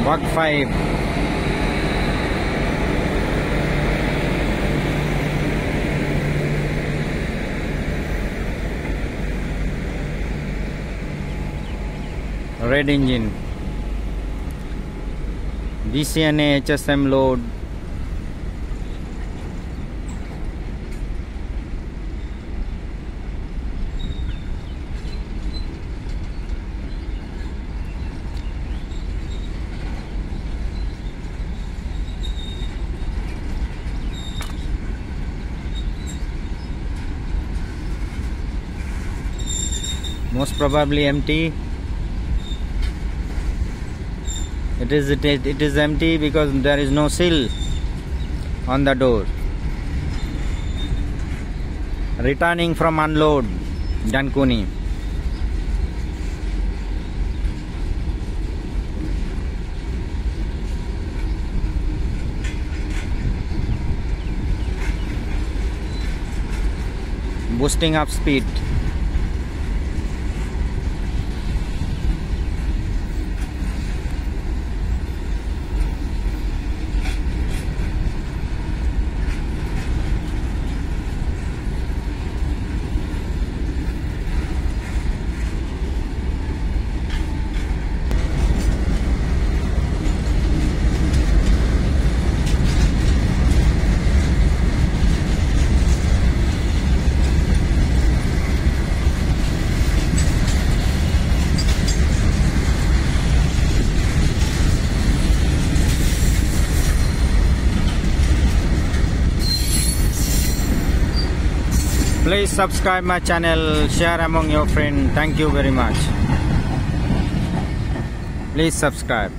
Mach 5. Red engine. DCNA HSM load. Most probably empty. It is empty because there is no seal on the door. Returning from unload, Dankuni. Boosting up speed. Please subscribe my channel, share among your friends. Thank you very much. Please subscribe.